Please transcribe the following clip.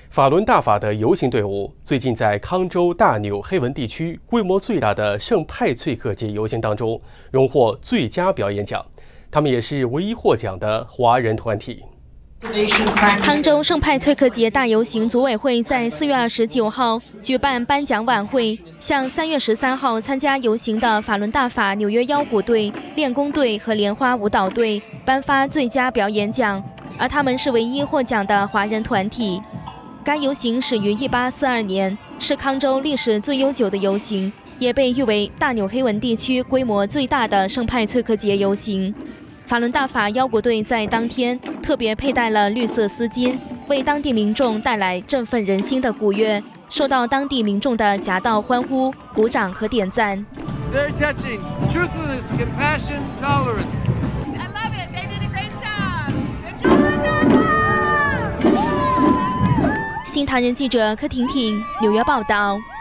法轮大法的游行队伍最近在康州大纽黑文地区规模最大的圣派翠克节游行当中荣获最佳表演奖，他们也是唯一获奖的华人团体。 康州圣派翠克节大游行组委会在4月29号举办颁奖晚会，向3月13号参加游行的法轮大法纽约腰鼓队、练功队和莲花舞蹈队颁发最佳表演奖，而他们是唯一获奖的华人团体。该游行始于1842年，是康州历史最悠久的游行，也被誉为大纽黑文地区规模最大的圣派翠克节游行。法轮大法腰鼓队在当天特别佩戴了绿色丝巾，为当地民众带来振奋人心的鼓乐，受到当地民众的夹道欢呼、鼓掌和点赞。 Very touching. Truthfulness, compassion, tolerance. I love it. They did a great job. Good job. 新唐人记者柯婷婷纽约报道。